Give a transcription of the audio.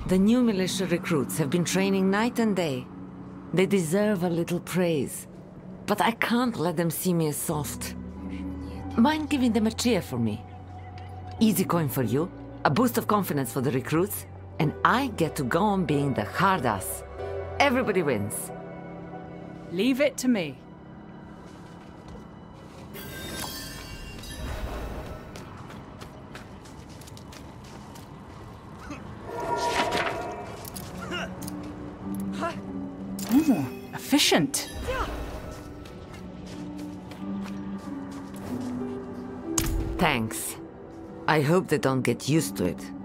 The new militia recruits have been training night and day. They deserve a little praise. But I can't let them see me as soft. Mind giving them a cheer for me? Easy coin for you, a boost of confidence for the recruits, and I get to go on being the hard ass. Everybody wins. Leave it to me. Ooh, efficient. Thanks. I hope they don't get used to it.